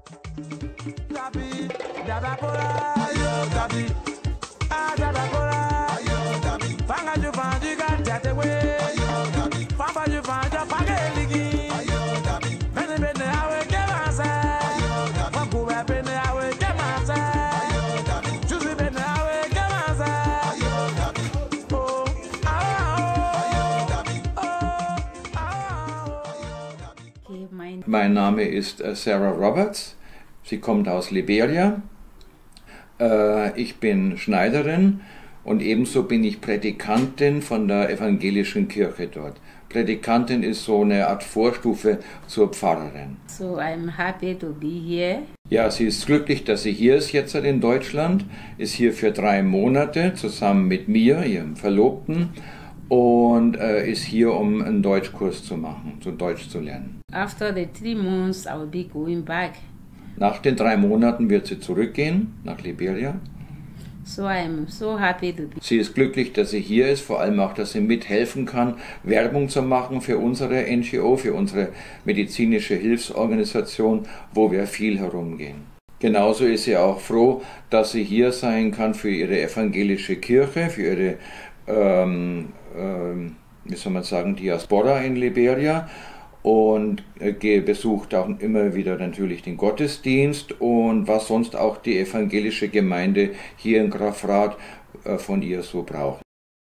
Mein Name ist Sarah Roberts. Sie kommt aus Liberia. Ich bin Schneiderin und ebenso bin ich Prädikantin von der evangelischen Kirche dort. Prädikantin ist so eine Art Vorstufe zur Pfarrerin. So I'm happy to be here. Ja, sie ist glücklich, dass sie hier ist jetzt in Deutschland, ist hier für 3 Monate zusammen mit mir, ihrem Verlobten, und ist hier, um einen Deutschkurs zu machen, so Deutsch zu lernen. After the 3 months, I will be going back. Nach den 3 Monaten wird sie zurückgehen nach Liberia. So I'm so happy to be. Sie ist glücklich, dass sie hier ist, vor allem auch, dass sie mithelfen kann, Werbung zu machen für unsere NGO, für unsere medizinische Hilfsorganisation, wo wir viel herumgehen. Genauso ist sie auch froh, dass sie hier sein kann für ihre evangelische Kirche, für ihre wie soll man sagen, Diaspora in Liberia, und besucht auch immer wieder natürlich den Gottesdienst und was sonst auch die evangelische Gemeinde hier in Grafrath von ihr so braucht.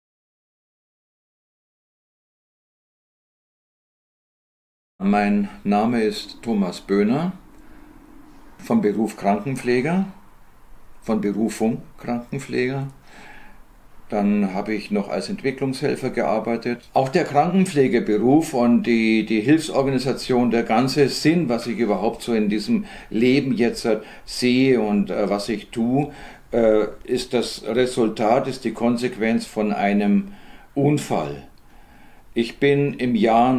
Mein Name ist Thomas Böhner, von Beruf Krankenpfleger, von Berufung Krankenpfleger. Dann habe ich noch als Entwicklungshelfer gearbeitet. Auch der Krankenpflegeberuf und die Hilfsorganisation, der ganze Sinn, was ich überhaupt so in diesem Leben jetzt sehe und was ich tue, ist das Resultat, ist die Konsequenz von einem Unfall. Ich bin im Jahr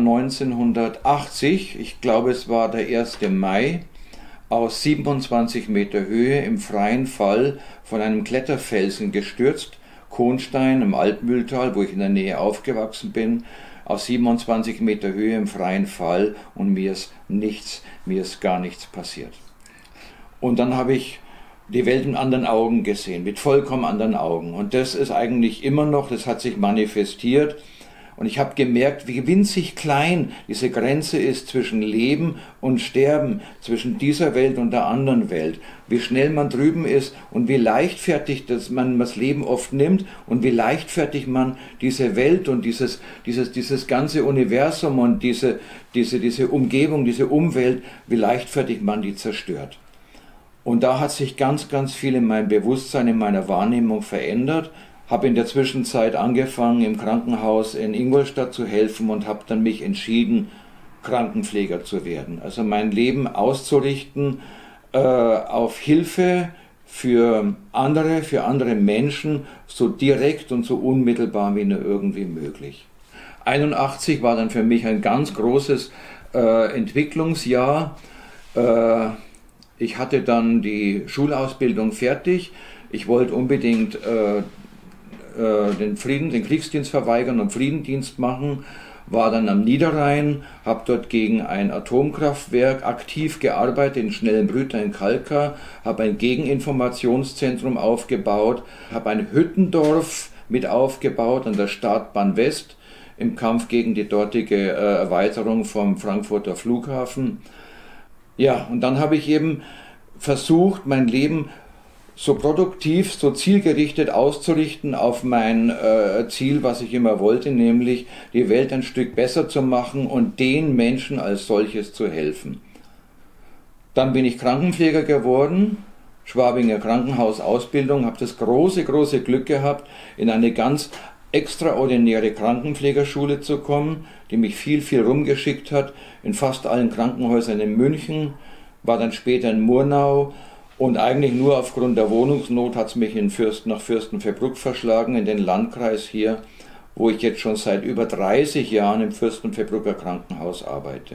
1980, ich glaube es war der 1. Mai, aus 27 Meter Höhe im freien Fall von einem Kletterfelsen gestürzt. Kohnstein im Altmühltal, wo ich in der Nähe aufgewachsen bin, aus 27 Meter Höhe im freien Fall, und mir ist gar nichts passiert. Und dann habe ich die Welt mit anderen Augen gesehen, mit vollkommen anderen Augen. Und das ist eigentlich immer noch, das hat sich manifestiert. Und ich habe gemerkt, wie winzig klein diese Grenze ist zwischen Leben und Sterben, zwischen dieser Welt und der anderen Welt. Wie schnell man drüben ist und wie leichtfertig man das Leben oft nimmt und wie leichtfertig man diese Welt und dieses ganze Universum und diese Umgebung, diese Umwelt, wie leichtfertig man die zerstört. Und da hat sich ganz, ganz viel in meinem Bewusstsein, in meiner Wahrnehmung verändert. Habe in der Zwischenzeit angefangen, im Krankenhaus in Ingolstadt zu helfen und habe dann mich entschieden, Krankenpfleger zu werden. Also mein Leben auszurichten auf Hilfe für andere Menschen, so direkt und so unmittelbar wie nur irgendwie möglich. 81 war dann für mich ein ganz großes Entwicklungsjahr. Ich hatte dann die Schulausbildung fertig. Ich wollte unbedingt den Kriegsdienst verweigern und Friedendienst machen, war dann am Niederrhein, habe dort gegen ein Atomkraftwerk aktiv gearbeitet in Schnellenbrüter in Kalkar, habe ein Gegeninformationszentrum aufgebaut, habe ein Hüttendorf mit aufgebaut an der Startbahn West im Kampf gegen die dortige Erweiterung vom Frankfurter Flughafen. Ja, und dann habe ich eben versucht, mein Leben so produktiv, so zielgerichtet auszurichten auf mein Ziel, was ich immer wollte, nämlich die Welt ein Stück besser zu machen und den Menschen als solches zu helfen. Dann bin ich Krankenpfleger geworden, Schwabinger Krankenhausausbildung, habe das große Glück gehabt, in eine ganz extraordinäre Krankenpflegerschule zu kommen, die mich viel rumgeschickt hat, in fast allen Krankenhäusern in München, war dann später in Murnau. Und eigentlich nur aufgrund der Wohnungsnot hat es mich nach Fürstenfeldbruck verschlagen, in den Landkreis hier, wo ich jetzt schon seit über 30 Jahren im Fürstenfeldbrucker Krankenhaus arbeite.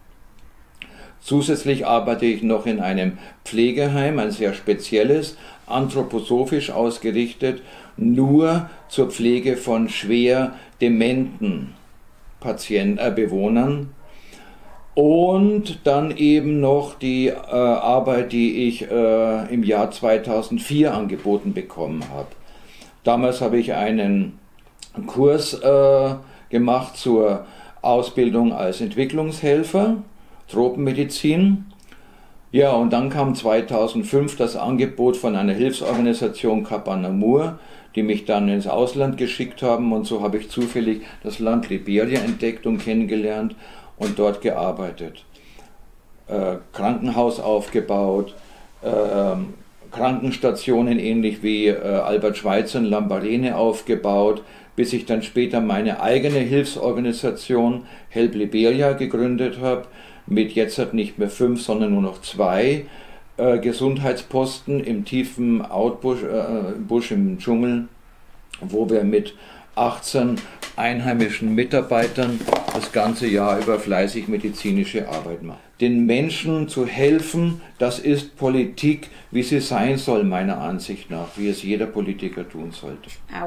Zusätzlich arbeite ich noch in einem Pflegeheim, ein sehr spezielles, anthroposophisch ausgerichtet, nur zur Pflege von schwer dementen Bewohnern. Und dann eben noch die Arbeit, die ich im Jahr 2004 angeboten bekommen habe. Damals habe ich einen Kurs gemacht zur Ausbildung als Entwicklungshelfer, Tropenmedizin. Ja, und dann kam 2005 das Angebot von einer Hilfsorganisation Kapanamur, die mich dann ins Ausland geschickt haben, und so habe ich zufällig das Land Liberia entdeckt und kennengelernt und dort gearbeitet. Krankenhaus aufgebaut, Krankenstationen ähnlich wie Albert Schweitzer in Lambarene aufgebaut, bis ich dann später meine eigene Hilfsorganisation Help Liberia gegründet habe, mit jetzt nicht mehr 5, sondern nur noch 2 Gesundheitsposten im tiefen Outbush, Busch im Dschungel, wo wir mit 18 einheimischen Mitarbeitern das ganze Jahr über fleißig medizinische Arbeit machen. Den Menschen zu helfen, das ist Politik, wie sie sein soll, meiner Ansicht nach, wie es jeder Politiker tun sollte.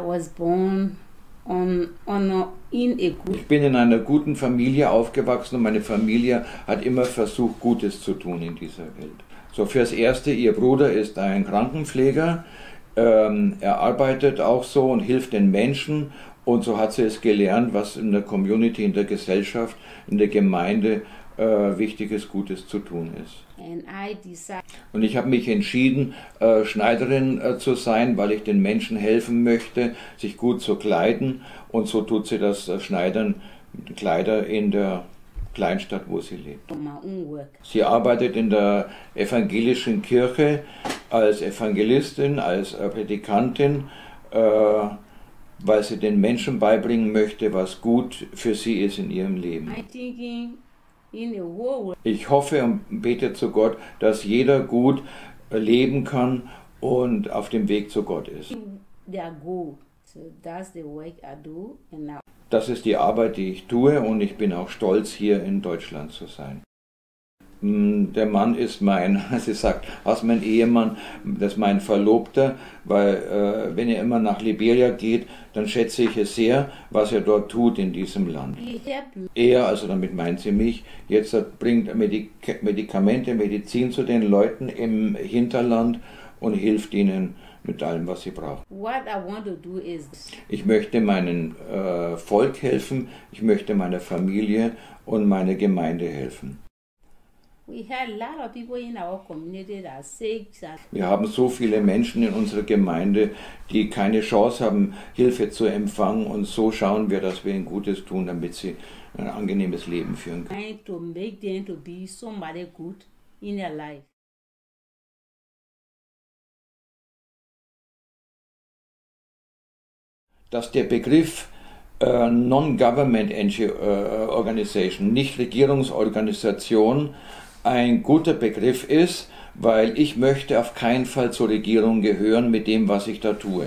Ich bin in einer guten Familie aufgewachsen und meine Familie hat immer versucht, Gutes zu tun in dieser Welt. So, fürs Erste, ihr Bruder ist ein Krankenpfleger, er arbeitet auch so und hilft den Menschen, und so hat sie es gelernt, was in der Community, in der Gesellschaft, in der Gemeinde Wichtiges, Gutes zu tun ist. Und ich habe mich entschieden, Schneiderin zu sein, weil ich den Menschen helfen möchte, sich gut zu kleiden, und so tut sie das Schneidern Kleider in der Kleinstadt, wo sie lebt. Sie arbeitet in der evangelischen Kirche als Evangelistin, als Predikantin, weil sie den Menschen beibringen möchte, was gut für sie ist in ihrem Leben. Ich hoffe und bete zu Gott, dass jeder gut leben kann und auf dem Weg zu Gott ist. Das ist die Arbeit, die ich tue, und ich bin auch stolz, hier in Deutschland zu sein. Der Mann ist sie sagt, was mein Ehemann, das ist mein Verlobter, weil wenn er immer nach Liberia geht, dann schätze ich es sehr, was er dort tut in diesem Land. Er, also damit meint sie mich, jetzt bringt Medikamente, Medizin zu den Leuten im Hinterland und hilft ihnen mit allem, was sie brauchen. Ich möchte meinem Volk helfen, ich möchte meiner Familie und meiner Gemeinde helfen. Wir haben so viele Menschen in unserer Gemeinde, die keine Chance haben, Hilfe zu empfangen, und so schauen wir, dass wir ihnen Gutes tun, damit sie ein angenehmes Leben führen können. Dass der Begriff Non-Government Organization, Nichtregierungsorganisation, ein guter Begriff ist, weil ich möchte auf keinen Fall zur Regierung gehören mit dem, was ich da tue.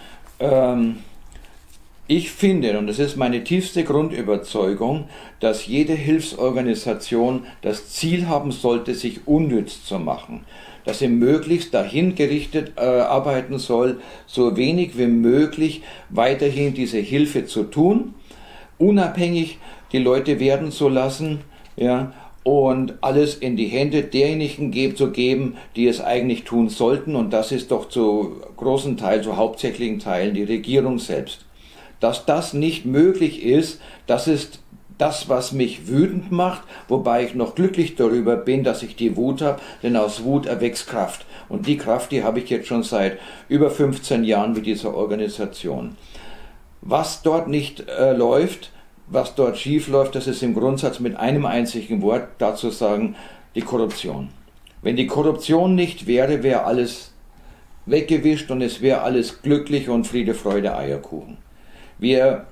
Ich finde, und das ist meine tiefste Grundüberzeugung, dass jede Hilfsorganisation das Ziel haben sollte, sich unnütz zu machen. Dass sie möglichst dahin gerichtet arbeiten soll, so wenig wie möglich weiterhin diese Hilfe zu tun, unabhängig die Leute werden zu lassen, ja, und alles in die Hände derjenigen zu geben, die es eigentlich tun sollten, und das ist doch zu großen Teilen, zu hauptsächlichen Teilen die Regierung selbst. Dass das nicht möglich ist, das ist das, was mich wütend macht, wobei ich noch glücklich darüber bin, dass ich die Wut habe, denn aus Wut erwächst Kraft. Und die Kraft, die habe ich jetzt schon seit über 15 Jahren mit dieser Organisation. Was dort nicht läuft, was dort schief läuft, das ist im Grundsatz mit einem einzigen Wort dazu sagen, die Korruption. Wenn die Korruption nicht wäre, wäre alles weggewischt und es wäre alles glücklich und Friede, Freude, Eierkuchen. Wir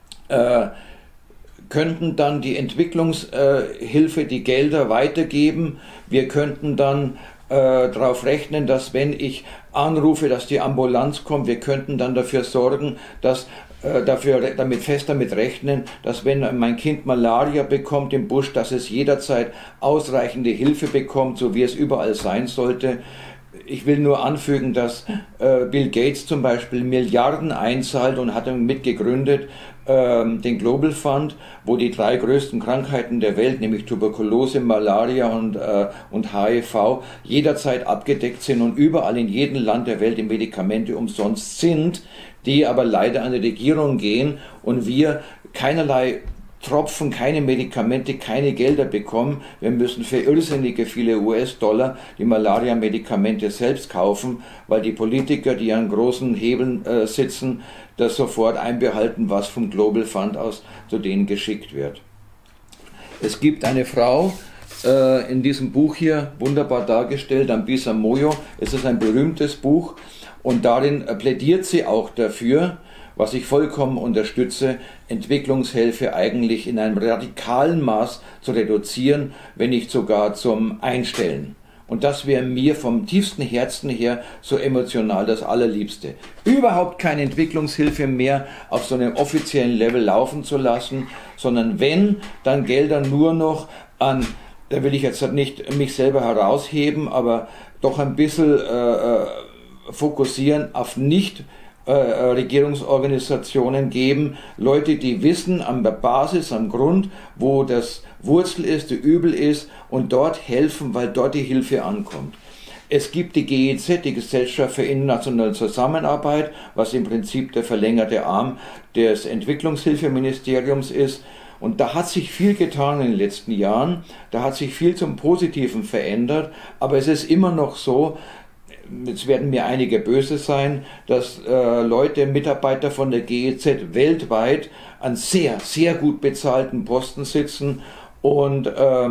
könnten dann die Entwicklungshilfe, die Gelder weitergeben. Wir könnten dann darauf rechnen, dass wenn ich anrufe, dass die Ambulanz kommt, wir könnten dann dafür sorgen, dass damit rechnen, dass wenn mein Kind Malaria bekommt im Busch, dass es jederzeit ausreichende Hilfe bekommt, so wie es überall sein sollte. ich will nur anfügen, dass Bill Gates zum Beispiel Milliarden einzahlt und hat damit gegründet den Global Fund, wo die 3 größten Krankheiten der Welt, nämlich Tuberkulose, Malaria und HIV, jederzeit abgedeckt sind und überall in jedem Land der Welt die Medikamente umsonst sind, die aber leider an die Regierung gehen und wir keinerlei Tropfen, keine Medikamente, keine Gelder bekommen. Wir müssen für irrsinnige viele US-Dollar die Malaria-Medikamente selbst kaufen, weil die Politiker, die an großen Hebeln sitzen, das sofort einbehalten, was vom Global Fund aus zu denen geschickt wird. Es gibt eine Frau in diesem Buch hier, wunderbar dargestellt, Ambisa Moyo. Es ist ein berühmtes Buch und darin plädiert sie auch dafür, was ich vollkommen unterstütze, Entwicklungshilfe eigentlich in einem radikalen Maß zu reduzieren, wenn nicht sogar zum Einstellen. Und das wäre mir vom tiefsten Herzen her so emotional das Allerliebste. Überhaupt keine Entwicklungshilfe mehr auf so einem offiziellen Level laufen zu lassen, sondern wenn, dann Gelder nur noch an, da will ich jetzt nicht mich selber herausheben, aber doch ein bisschen fokussieren auf nicht Regierungsorganisationen geben, Leute, die wissen an der Basis, am Grund, wo das Wurzel ist, die Übel ist und dort helfen, weil dort die Hilfe ankommt. Es gibt die GEZ, die Gesellschaft für internationale Zusammenarbeit, was im Prinzip der verlängerte Arm des Entwicklungshilfeministeriums ist. Und da hat sich viel getan in den letzten Jahren, da hat sich viel zum Positiven verändert, aber es ist immer noch so, jetzt werden mir einige böse sein, dass Leute, Mitarbeiter von der GEZ weltweit an sehr, sehr gut bezahlten Posten sitzen und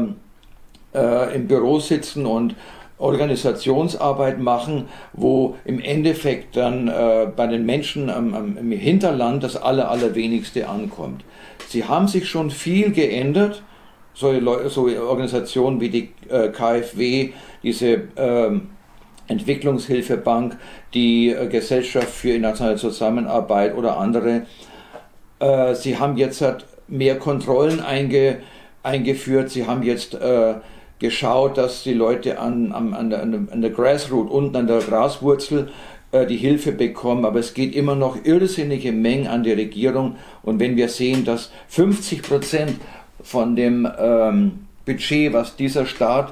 im Büro sitzen und Organisationsarbeit machen, wo im Endeffekt dann bei den Menschen im Hinterland das Allerwenigste ankommt. Sie haben sich schon viel geändert, so Organisationen wie die KfW, diese Entwicklungshilfebank, die Gesellschaft für internationale Zusammenarbeit oder andere. Sie haben jetzt mehr Kontrollen eingeführt, sie haben jetzt geschaut, dass die Leute an der Grassroot, unten an der Graswurzel die Hilfe bekommen, aber es geht immer noch irrsinnige Mengen an die Regierung und wenn wir sehen, dass 50% von dem Budget, was dieser Staat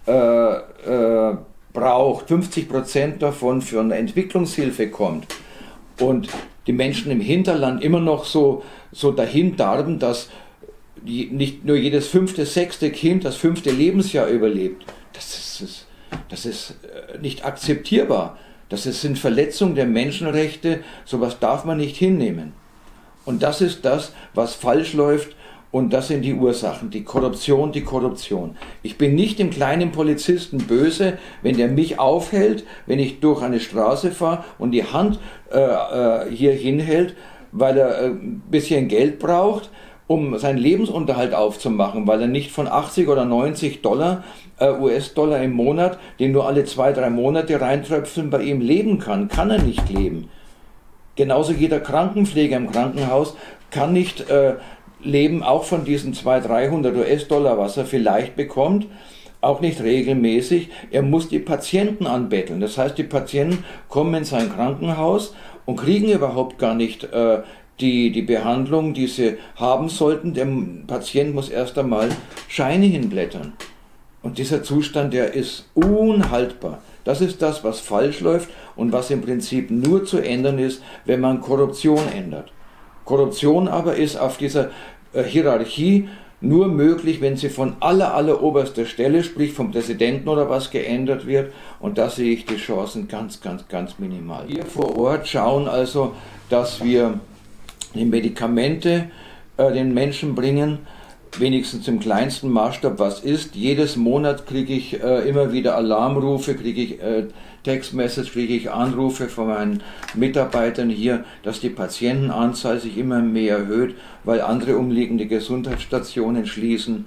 braucht, 50% davon für eine Entwicklungshilfe kommt und die Menschen im Hinterland immer noch so dahin darben, dass nicht nur jedes 5., 6. Kind das 5. Lebensjahr überlebt. Das ist nicht akzeptierbar. Das sind Verletzungen der Menschenrechte, sowas darf man nicht hinnehmen. Und das ist das, was falsch läuft. Und das sind die Ursachen, die Korruption. Ich bin nicht dem kleinen Polizisten böse, wenn der mich aufhält, wenn ich durch eine Straße fahre und die Hand hier hinhält, weil er ein bisschen Geld braucht, um seinen Lebensunterhalt aufzumachen, weil er nicht von 80 oder 90 US-Dollar im Monat, den nur alle 2, 3 Monate reintröpfeln, bei ihm leben kann er nicht leben. Genauso jeder Krankenpfleger im Krankenhaus kann nicht leben, auch von diesen 200, 300 US-Dollar, was er vielleicht bekommt, auch nicht regelmäßig. Er muss die Patienten anbetteln. Das heißt, die Patienten kommen in sein Krankenhaus und kriegen überhaupt gar nicht die Behandlung, die sie haben sollten. Der Patient muss erst einmal Scheine hinblättern. Und dieser Zustand, der ist unhaltbar. Das ist das, was falsch läuft und was im Prinzip nur zu ändern ist, wenn man Korruption ändert. Korruption aber ist auf dieser Hierarchie nur möglich, wenn sie von alleroberster Stelle, sprich vom Präsidenten oder was, geändert wird. Und da sehe ich die Chancen ganz minimal. Wir vor Ort schauen also, dass wir die Medikamente den Menschen bringen, wenigstens im kleinsten Maßstab, was ist. Jedes Monat kriege ich immer wieder Alarmrufe, kriege ich Textmessage, kriege ich Anrufe von meinen Mitarbeitern hier, dass die Patientenanzahl sich immer mehr erhöht, weil andere umliegende Gesundheitsstationen schließen.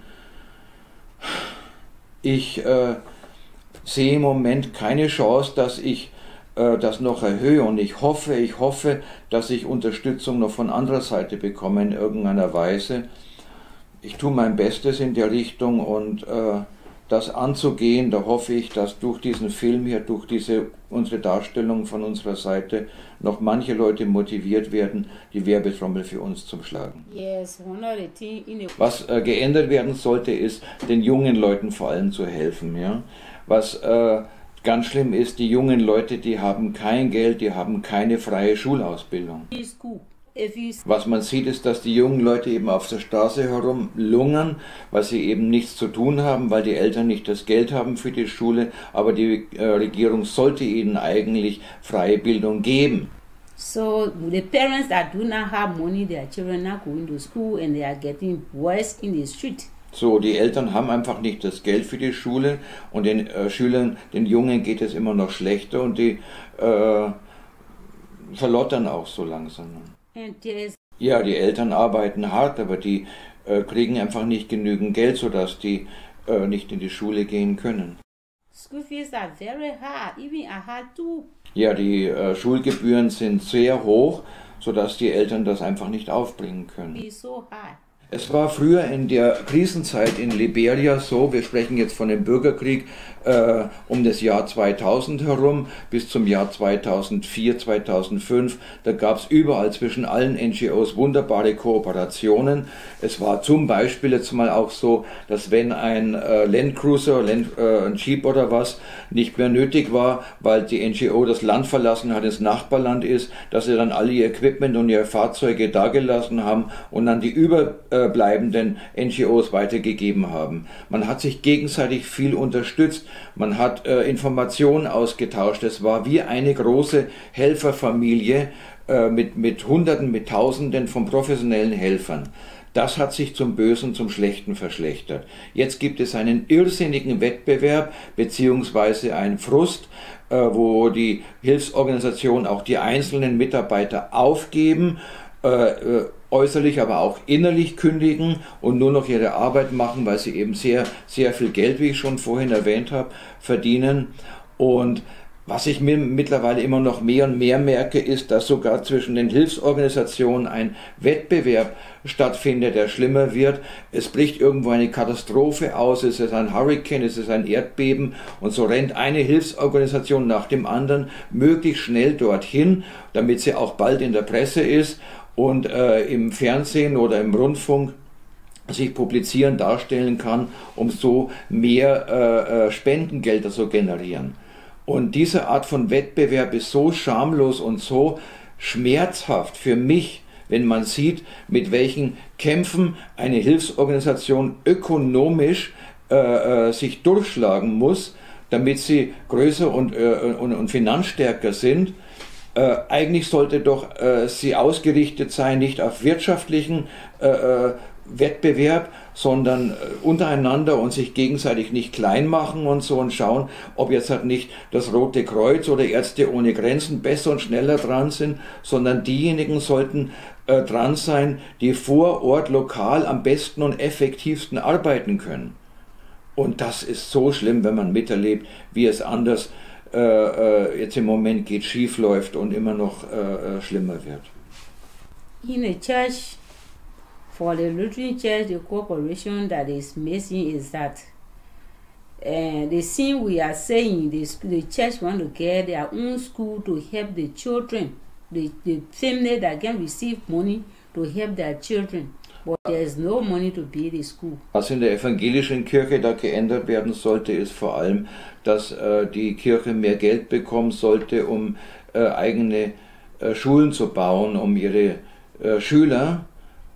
Ich sehe im Moment keine Chance, dass ich das noch erhöhe und ich hoffe, dass ich Unterstützung noch von anderer Seite bekomme in irgendeiner Weise. Ich tue mein Bestes in der Richtung und das anzugehen. Da hoffe ich, dass durch diesen Film hier, durch unsere Darstellung von unserer Seite, noch manche Leute motiviert werden, die Werbetrommel für uns zu schlagen. Yes, one of the things Was geändert werden sollte, ist, den jungen Leuten vor allem zu helfen. Ja? Was ganz schlimm ist, die jungen Leute, die haben kein Geld, die haben keine freie Schulausbildung. Was man sieht, ist, dass die jungen Leute eben auf der Straße herumlungern, weil sie eben nichts zu tun haben, weil die Eltern nicht das Geld haben für die Schule, aber die Regierung sollte ihnen eigentlich freie Bildung geben. So the parents that do not have money, their children are going to school and they are getting worse in the street. So, die Eltern haben einfach nicht das Geld für die Schule und den Schülern, den Jungen geht es immer noch schlechter und die verlottern auch so langsam. Ja, die Eltern arbeiten hart, aber die kriegen einfach nicht genügend Geld, sodass die nicht in die Schule gehen können. School fees are very high, even I had to. Ja, die Schulgebühren sind sehr hoch, sodass die Eltern das einfach nicht aufbringen können. Be so high. Es war früher in der Krisenzeit in Liberia so, wir sprechen jetzt von dem Bürgerkrieg um das Jahr 2000 herum bis zum Jahr 2004, 2005, da gab es überall zwischen allen NGOs wunderbare Kooperationen. Es war zum Beispiel jetzt mal auch so, dass wenn ein Landcruiser, ein Jeep oder was nicht mehr nötig war, weil die NGO das Land verlassen hat, ins Nachbarland ist, dass sie dann alle ihr Equipment und ihre Fahrzeuge dagelassen haben und dann die überbleibenden NGOs weitergegeben haben. Man hat sich gegenseitig viel unterstützt. Man hat Informationen ausgetauscht. Es war wie eine große Helferfamilie mit Hunderten, mit Tausenden von professionellen Helfern. Das hat sich zum Bösen, zum Schlechten verschlechtert. Jetzt gibt es einen irrsinnigen Wettbewerb beziehungsweise einen Frust, wo die Hilfsorganisationen auch die einzelnen Mitarbeiter aufgeben, äußerlich, aber auch innerlich kündigen und nur noch ihre Arbeit machen, weil sie eben sehr, sehr viel Geld, wie ich schon vorhin erwähnt habe, verdienen. Und was ich mir mittlerweile immer noch mehr und mehr merke, ist, dass sogar zwischen den Hilfsorganisationen ein Wettbewerb stattfindet, der schlimmer wird. Es bricht irgendwo eine Katastrophe aus, es ist ein Hurricane, es ist ein Erdbeben und so rennt eine Hilfsorganisation nach dem anderen möglichst schnell dorthin, damit sie auch bald in der Presse ist und im Fernsehen oder im Rundfunk sich publizieren, darstellen kann, um so mehr Spendengelder zu generieren. Und diese Art von Wettbewerb ist so schamlos und so schmerzhaft für mich, wenn man sieht, mit welchen Kämpfen eine Hilfsorganisation ökonomisch sich durchschlagen muss, damit sie größer und finanzstärker sind. Eigentlich sollte doch sie ausgerichtet sein, nicht auf wirtschaftlichen Wettbewerb, sondern untereinander und sich gegenseitig nicht klein machen und so und schauen, ob jetzt halt nicht das Rote Kreuz oder Ärzte ohne Grenzen besser und schneller dran sind, sondern diejenigen sollten dran sein, die vor Ort lokal am besten und effektivsten arbeiten können. Und das ist so schlimm, wenn man miterlebt, wie es anders jetzt im Moment geht, schief läuft und immer noch schlimmer wird. In a church, for the Lutheran Church, the cooperation that is missing is that the thing we are saying, the church want to get their own school to help the children, the family that can receive money to help their children. But there is no money to build a school. Was in der evangelischen Kirche da geändert werden sollte, ist vor allem, dass die Kirche mehr Geld bekommen sollte, um eigene Schulen zu bauen, um ihre Schüler,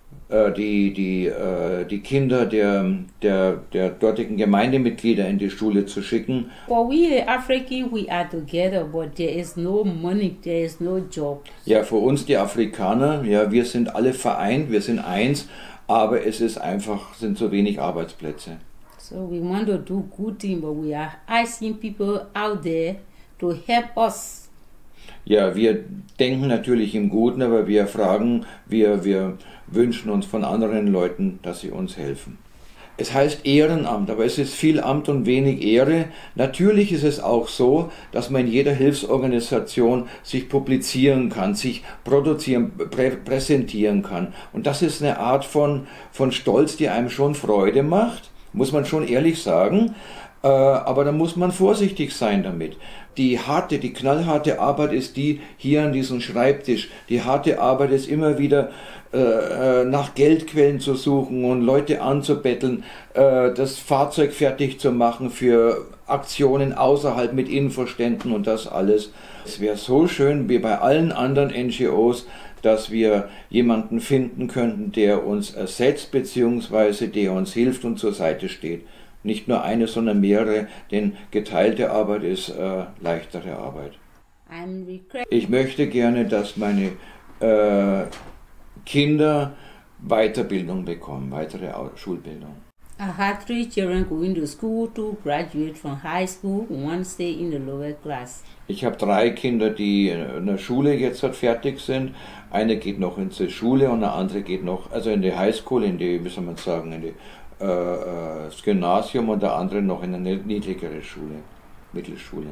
die Kinder der dortigen Gemeindemitglieder in die Schule zu schicken. For we the African, we are together, but there is no money, there is no job. Ja, für uns die Afrikaner, ja, wir sind alle vereint, wir sind eins, aber es ist einfach, sind zu wenig Arbeitsplätze. So we want to do good thing, but we are asking people out there to help us. Ja, wir denken natürlich im Guten, aber wir wünschen uns von anderen Leuten, dass sie uns helfen. Es heißt Ehrenamt, aber es ist viel Amt und wenig Ehre. Natürlich ist es auch so, dass man in jeder Hilfsorganisation sich publizieren kann, sich präsentieren kann. Und das ist eine Art von Stolz, die einem schon Freude macht. muss man schon ehrlich sagen. Aber da muss man vorsichtig sein damit. Die knallharte Arbeit ist die hier an diesem Schreibtisch. Die harte Arbeit ist immer wieder nach Geldquellen zu suchen und Leute anzubetteln, das Fahrzeug fertig zu machen für Aktionen außerhalb mit Infoständen und das alles. Es wäre so schön, wie bei allen anderen NGOs, dass wir jemanden finden könnten, der uns ersetzt bzw. der uns hilft und zur Seite steht. Nicht nur eine, sondern mehrere, denn geteilte Arbeit ist leichtere Arbeit. Ich möchte gerne, dass meine Kinder Weiterbildung bekommen, weitere Schulbildung. I had 3 children going to school, 2 graduate from high school, 1 stay in the lower class. Ich habe 3 Kinder, die in der Schule jetzt fertig sind. Eine geht noch in die Schule und eine andere geht noch, also in die Highschool, in die, wie soll man sagen, in die das Gymnasium und der andere noch in eine niedrigere Schule, Mittelschule.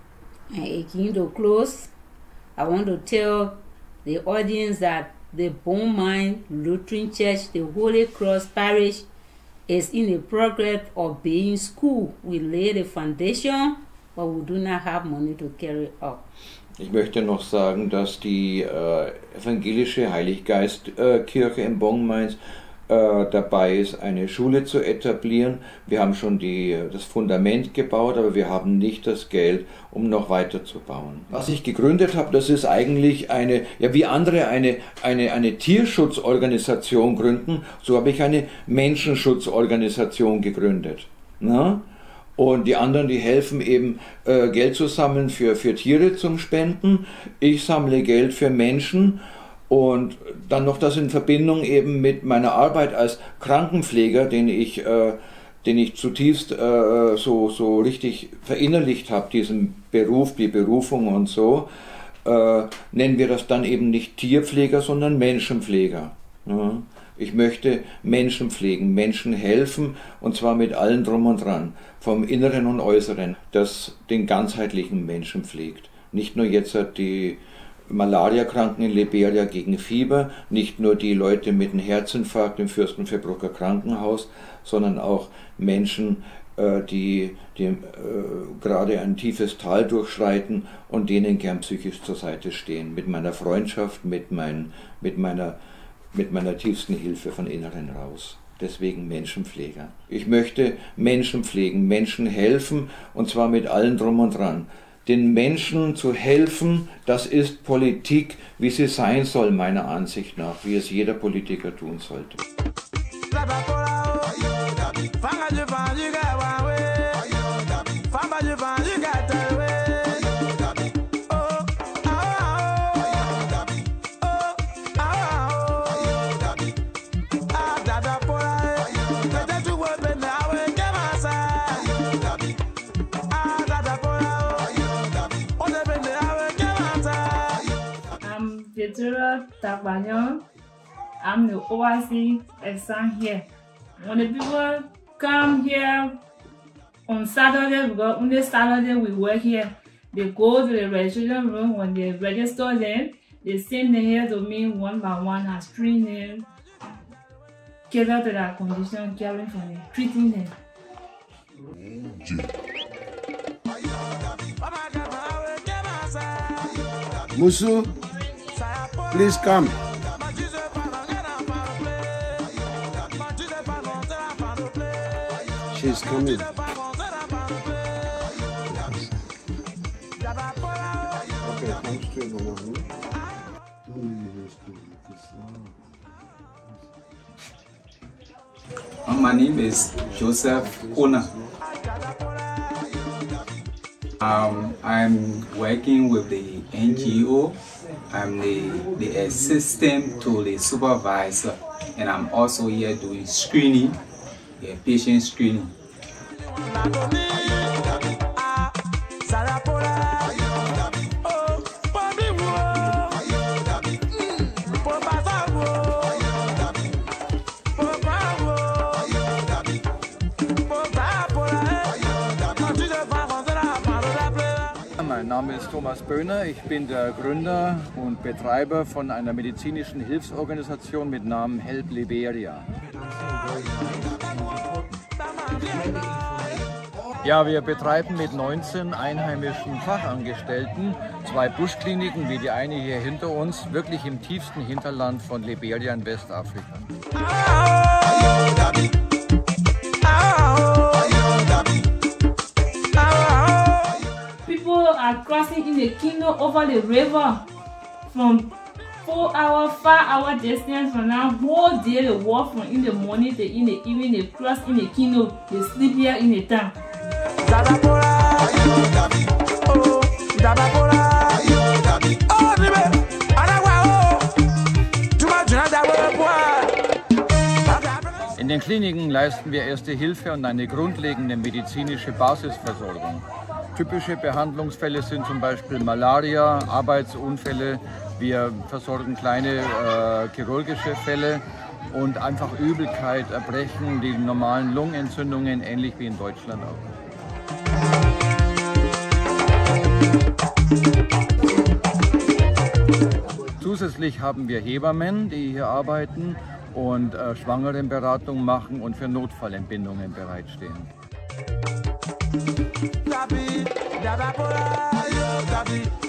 Again to close, I want to tell the audience that the Beaumont Lutheran Church, the Holy Cross Parish, is in the progress of being school. We lay the foundation, but we do not have money to carry up. Ich möchte noch sagen, dass die evangelische Heiliggeistkirche in Beaumont dabei ist, eine Schule zu etablieren. Wir haben schon das Fundament gebaut, aber wir haben nicht das Geld, um noch weiter zu bauen. Was ich gegründet habe, das ist eigentlich wie andere eine Tierschutzorganisation gründen, so habe ich eine Menschenschutzorganisation gegründet. Na? Und die anderen, die helfen eben Geld zu sammeln für Tiere zum Spenden. Ich sammle Geld für Menschen. Und dann noch das in Verbindung eben mit meiner Arbeit als Krankenpfleger, den ich zutiefst so richtig verinnerlicht habe, diesen Beruf, die Berufung und so, nennen wir das dann eben nicht Tierpfleger, sondern Menschenpfleger. Ja. Ich möchte Menschen pflegen, Menschen helfen, und zwar mit allem drum und dran, vom Inneren und Äußeren, das den ganzheitlichen Menschen pflegt. Nicht nur jetzt die Malariakranken in Liberia gegen Fieber, nicht nur die Leute mit einem Herzinfarkt im Fürstenfeldbrucker Krankenhaus, sondern auch Menschen, die gerade ein tiefes Tal durchschreiten und denen gern psychisch zur Seite stehen. Mit meiner Freundschaft, mit meiner tiefsten Hilfe von Inneren raus. Deswegen Menschenpfleger. Ich möchte Menschen pflegen, Menschen helfen, und zwar mit allem drum und dran. Den Menschen zu helfen, das ist Politik, wie sie sein soll, meiner Ansicht nach, wie es jeder Politiker tun sollte. I'm the OIC exam here. When the people come here on Saturday, because only Saturday we work here, they go to the registration room. When they register them, they send them here to me one by one and screen them, cater to their condition, caring for them, treating them. Musu, please come. She's coming. Okay, come straight along. My name is Joseph Ona. I'm working with the NGO. I'm the assistant to the supervisor, and I'm also here doing screening, patient screening. Mein Name ist Thomas Böhner, ich bin der Gründer und Betreiber von einer medizinischen Hilfsorganisation mit Namen Help Liberia. Ja, wir betreiben mit 19 einheimischen Fachangestellten 2 Buschkliniken, wie die eine hier hinter uns, wirklich im tiefsten Hinterland von Liberia in Westafrika. People are crossing in the Kino over the river from 4-hour, 5-hour distance from now. Whole day they walk from in the morning to in the evening. They cross in the Kino. They sleep here in the town. In den Kliniken leisten wir Erste Hilfe und eine grundlegende medizinische Basisversorgung. Typische Behandlungsfälle sind zum Beispiel Malaria, Arbeitsunfälle. Wir versorgen kleine chirurgische Fälle und einfach Übelkeit, Erbrechen, die normalen Lungenentzündungen, ähnlich wie in Deutschland auch. Zusätzlich haben wir Hebammen, die hier arbeiten und Schwangerenberatung machen und für Notfallentbindungen bereitstehen. Dabi,